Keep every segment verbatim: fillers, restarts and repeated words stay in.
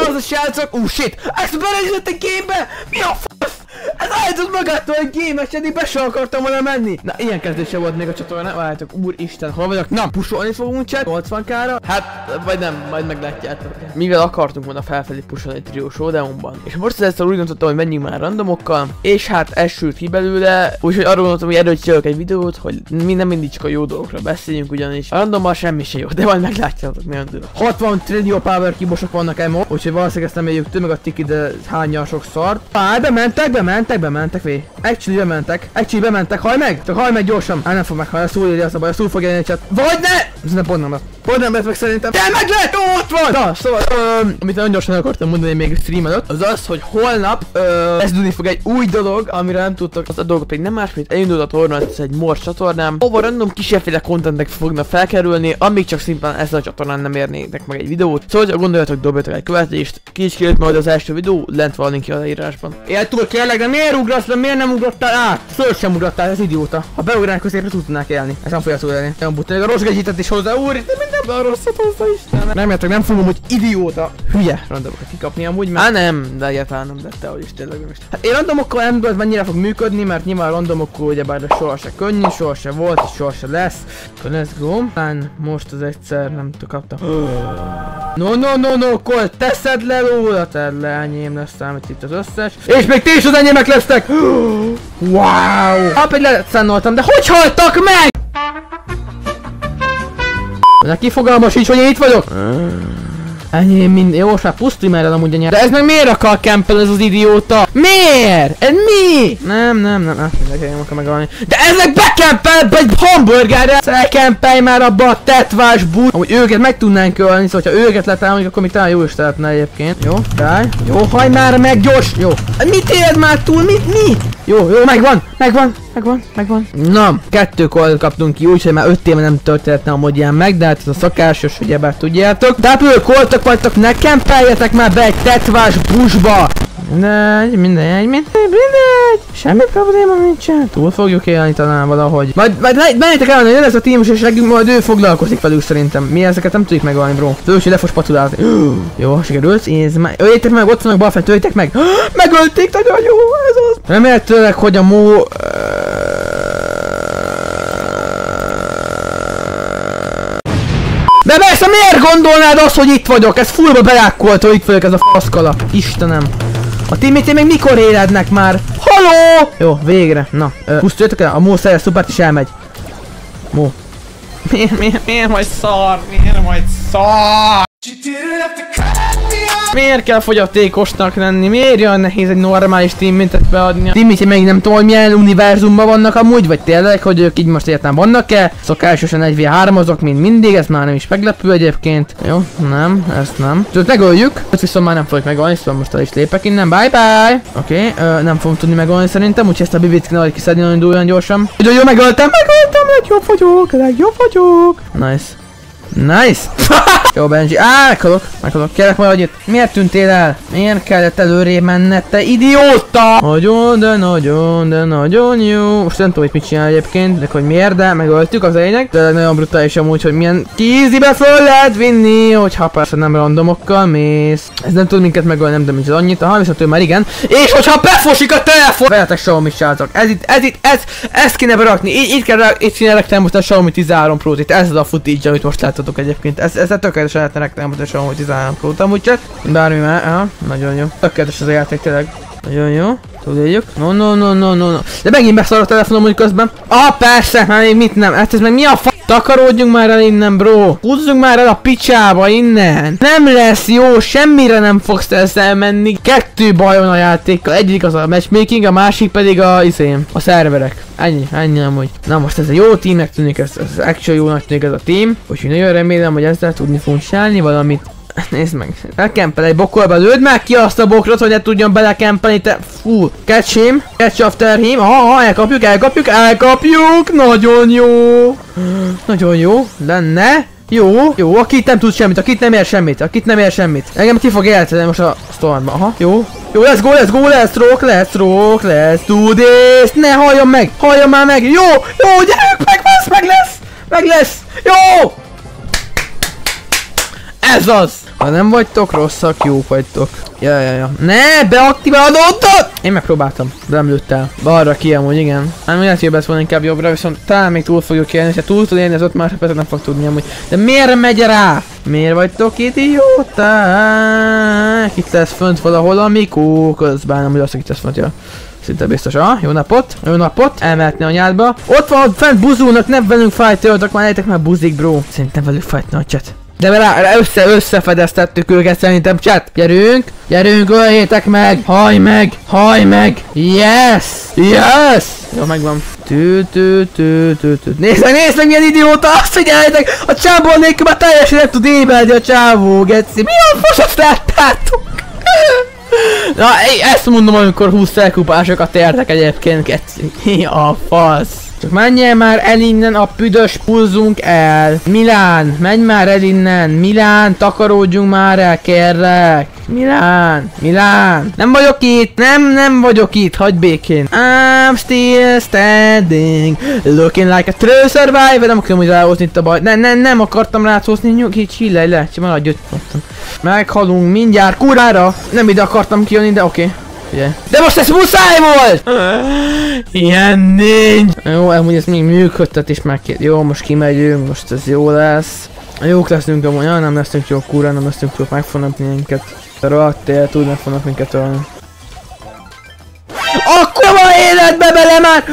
az a srácok! Ú, uh, shit! Ezt belenézett egy gémbe! Mi a fasz? Ez állított magától egy gémes, eddig be sem akartam volna menni! Na, ilyen kezdése volt még a csatorna. Várjátok, úristen, hol vagyok? Na, pusolni fogunk chat, nyolcvan kára. Hát, vagy nem, majd meglátjátok. Mivel akartunk volna felfelé pusolni egy trió showdownban. És most ezzel úgy gondoltam, hogy menjünk már randomokkal. És hát ez sült ki belőle. Úgyhogy arról gondoltam, hogy erről csinálok egy videót, hogy mi nem mindig csak a jó dolgokra beszéljünk, ugyanis a randommal semmi se jó, de majd meglátjátok, milyen dolog. hatvan trillió power kibosok vannak emo, úgyhogy valószínűleg ezt nem éljük tő, meg a tiki, de hányal sok szart. Á, bementek, bementek, bementek, vé. Actually bementek, actually bementek, hajj meg! Csak hajj meg gyorsan! Á, nem fog meghalni, a szúr írja azt a baj, a szúr fog jelni chat. Vagy ne! Ez nem pont nem lett. Pont nem lett meg szerintem. De meg lett, ott van! Na, szóval, ö, amit nagyon gyorsan akartam mondani még stream előtt, az az, hogy holnap ö, kezdődni fog egy új dolog, amire nem tudtok, az a dolog pedig nem más, mint elindult a torna, ez egy mors csatornám, ahol random kísérféle contentek fognak felkerülni, amíg csak szimplán ezzel a csatornán nem érnétek meg egy videót. Szóval, ha gondoljatok, dobjatok egy követést, ki is kérjük majd az első videó, lent van a link a leírásban. Él túl kérlek, de miért ugrasz, de miért nem ugrottál át? Föl sem ugrottál, ez idióta. Ha beugránk középre tudnák élni. Ez nem fogja tudni. Nem butni, a rossz gegyítet is hozzá, úr, de mindenben a rosszat hozzá is. Nem értek, nem fogom, hogy idióta. Hülye randomokat kikapni amúgy, mert... Á nem, de egyáltalán nem, de te hogy is tényleg most. Hát én randomokkal nem tudom, mennyire fog működni, mert nyilván randomokkal ugyebár de soha se könnyű, soha se volt, és soha se lesz. Akkor let's go. Lán, most az egyszer nem kaptam. No, no, no, no, Colt, teszed le róla, tedd le, enyém lesz számít itt az összes. És még ti is az enyémek lesztek! Wow! Hát egy leszánnoltam, de hogy haltak meg? Neki fogalma sincs, hogy én itt vagyok? Enyém mind... Jó, most már pusztulj már el amúgy a nyelv. De ez meg miért akar kempel ez az idióta? Miért? Ez mi? Nem, nem, nem, azt mindenki nem akar megalni. De ezek bekempel be egy hamburgerre! Szekempelj már abba a tetvás but! Amúgy őket meg tudnánk ölni, szóval ha őket letámadjuk, akkor még talán jó is lehetne egyébként. Jó, táj. Jó, hajj már meg gyors! Jó. Mit éled már túl? Mit? Mi? Jó, jó, megvan, megvan, megvan, megvan. Na, kettő kolt kaptunk ki, úgyhogy már öt éve nem történhetne amúgy ilyen meg, de hát ez a szakásos, ugyebár tudjátok. Tápoló koltok vagytok, ne kempeljetek már be egy tetvás busba! Mindegy, mindegy, mindegy, mindegy. Semmi probléma nincsen. Túl fogjuk élni talán valahogy. Majd, majd menjétek el, hogy jön ez a tímus, és majd ő foglalkozik velük szerintem. Mi ezeket nem tudjuk megölni, bro. Főleg, hogy le fog spatulálni. Jó, sikerült. Nézd meg. Öljétek meg, ott vannak balfent, öljétek meg. Megölték, nagyon jó, ez az. Remélhetőleg, hogy a mó... De persze miért gondolnád azt, hogy itt vagyok? Ez fullba belákkolt, hogy itt vagyok, ez a faszkala. Istenem. A teammate még mikor élednek már? Haló! Jó, végre. Na, pusztuljatok el, a Mó szeres szupert is elmegy. Mó. Miért, miért, miért majd szar? Miért majd szar? Miért kell fogyatékosnak lenni? Miért olyan nehéz egy normális teammatet beadni? A teammate még nem tudom, hogy milyen univerzumban vannak amúgy, vagy tényleg, hogy ők így most értem vannak-e? Szokásosan egy vé hármazok, mint mindig, ez már nem is meglepő egyébként. Jó, nem, ezt nem. Tudod, megöljük. Ezt viszont már nem fogjuk megölni, szóval most el is lépek innen. Bye bye! Oké, okay, nem fogom tudni megölni szerintem, úgyhogy ezt a bibit kéne kiszedni nagyon durván gyorsan. Nagyon jó, megöltem, megöltem, legjobb vagyok, legjobb vagyok. Nice. Nice! Jó, Benji. Á, meghalok, meghalok. Kérlek majd annyit. Miért tűntél el? Miért kellett előrébb menned, te idióta? Nagyon, de nagyon, de nagyon jó. Most nem tudom, hogy mit csinál egyébként, de hogy miért, de megöltük, az lényeg. De nagyon brutális amúgy, hogy milyen kézibe föl lehet vinni, hogyha persze nem randomokkal mész. Ez nem tud minket megölni, nem tudom, hogy annyit. Aha, viszont ő már igen. És hogyha befosik a telefon! Veletek Xiaomi srácok. Ez itt, ez itt, ez, ezt kéne berakni. Így, így kell, itt kéne rektem most a Xiaomi tizenhárom Pro-t. Itt ez az a footage, amit most láttatok egyébként. Ez, ez tökéletesen lehetne rektem most a Xiaomi tizenhárom Pro-t amúgy csak. Bármi már, aha, nagyon jó. Tökéletes az a játék tényleg. Nagyon jó. Tudjuk. No, no, no, no, no, no. De megint beszar a telefonom úgy közben. Ah, persze, hát még mit nem. Hát ez meg mi a f***? Takarodjunk már el innen, bro. Húzzunk már el a picsába innen. Nem lesz jó, semmire nem fogsz ezzel menni. Kettő baj van a játékkal. Egyik az a matchmaking, a másik pedig a izém, a szerverek. Ennyi, ennyi amúgy. Na most ez a jó teamnek tűnik, ez, ez actually jónak tűnik ez a team. Úgyhogy nagyon remélem, hogy ezzel tudni fogunk csinálni valamit. Nézd meg, elkempel egy bokolba, lőd meg ki azt a bokrot, hogy ne tudjon belekempelni, te... Fú, catch him, catch after him, aha, elkapjuk, elkapjuk, elkapjuk, nagyon jó. Nagyon jó, lenne. Jó, jó, akit nem tud semmit, akit nem ér semmit, akit nem ér semmit. Engem ki fog élteni most a stormba, aha, jó. Jó, let's go, let's go, let's rock, let's rock, let's do this. Ne halljon meg, halljon már meg, jó, jó, gyerünk, meg lesz, meg lesz, meg lesz, jó. Ez az! Ha nem vagytok rosszak, jók vagytok. Ja, ja, ja. Ne, beaktiválódott! Én megpróbáltam, de nem lőtt el. Balra ki amúgy, igen. Hát lehet, hogy jobb inkább jobbra, viszont talán még túl fogjuk élni, és ha túl tud élni, az ott másodpercet nem fog tudni amúgy. De miért megy rá? Miért vagytok idióták? Itt lesz fönt valahol a Mikó, közben nem, hogy azt, hogy itt lesz fönt, ja. Szinte biztos. Ah, jó napot, jó napot, elmehetni anyádba. Ott van, fent buzulnak, nem velünk fájtoltak, már lejtek már buzik, bro. Szerintem velük fájtna a chat. De rá, össze, összefedeztettük őket szerintem, chat. Gyerünk, gyerünk, öljétek meg, hajj meg, hajj meg. Yes, yes. Jó, megvan. Tű, tű, tű, tű, tű. Nézd meg, nézd meg, milyen idióta, azt figyeljetek, a csávó nélkül már teljesen nem tud émelni a csávó, geci. Mi a fosat láttátok? Na, ezt mondom, amikor húsz elkupásokat értek egyébként, geci. Mi a fasz? Csak menjél már el innen, a büdös pulzunk el. Milán, menj már el innen. Milán, takaródjunk már el, kérlek. Milán, Milán. Nem vagyok itt, nem, nem vagyok itt, hagyj békén. I'm still standing, looking like a true survivor. Nem akarom, hogy ráhozni itt a baj. Nem, nem, nem akartam ráhozni, nyugi, csillej le, csak maradj ott. Meghalunk mindjárt, kurára. Nem ide akartam kijönni, de oké. Okay. Ugye. De most ez muszáj volt! Ilyen nincs! Jó, amúgy ez még működtet is meg két. Jó, most kimegyünk, most ez jó lesz. Jók leszünk amúgy, ja, nem leszünk jók, kúra, nem leszünk jók, meg fognak minket. De rohadt élet, úgy meg fognak minket ölni. Akkor van életbe bele már!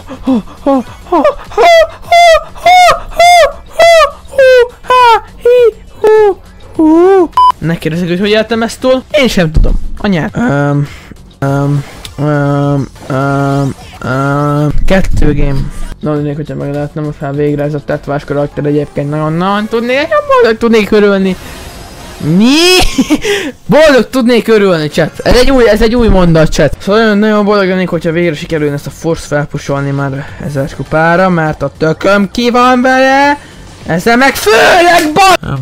Ne kérdezzük, hogy hogy éltem ezt túl? Én sem tudom. Anyád. Um, um, um, um, um, kettő game. Nagyon hogyha meg lehetne most már végre ez a tetvás karakter egyébként nagyon-nagyon tudnék, boldog tudnék örülni. Mi? Boldog tudnék örülni, chat. Ez egy új, ez egy új mondat, chat. Szóval nagyon, nagyon boldog lennék, hogyha végre sikerülne ezt a force felpusolni már ezer kupára, mert a tököm ki van vele. Ezzel meg főleg baj!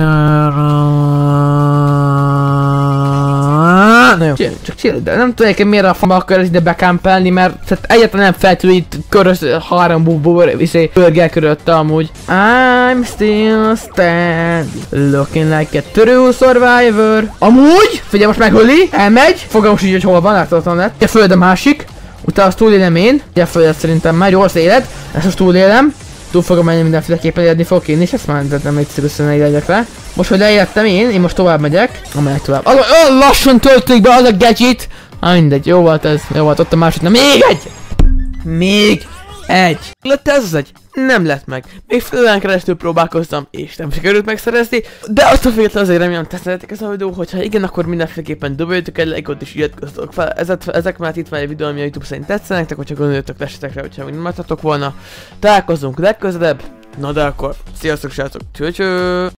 Na jó, csak chill, de nem tudom, hogy miért a famba akar ide bekámpelni, mert tehát egyáltalán nem feltűnő itt köröz három bubur, viszé pörgel körülötte amúgy. I'm still stand, looking like a true survivor. Amúgy, figyelj, most megöli, elmegy, fogalmas így, hogy hol van, láthatatlan lett. A föld a másik, utána azt túlélem én, ugye a földet szerintem már gyors élet, ezt most túlélem. Túl fogom menni mindenféleképpen, érni fogok én is, ezt már nem létezik össze, ne legyek le. Most, hogy leértem én, én most tovább megyek. Amelyek tovább. Az, olyan lassan töltődik be az a gadget! Ah, mindegy, jó volt ez. Jó volt, ott a másik. Na még egy! Még egy! Lett ez az egy? Nem lett meg. Még félően keresztül próbálkoztam, és nem sikerült megszerezni. De attól függetlenül azért remélem tetszettek ez a videó, hogyha igen, akkor mindenféleképpen dobáljátok egy lájkot és iratkozzatok fel. Ezek, ezek már itt van egy videó, ami a YouTube szerint tetszene nektek, hogyha gondoljatok, tessetek rá, hogyha még nem láttatok volna. Találkozunk legközelebb. Na de akkor, sziasztok srácok, cső cső!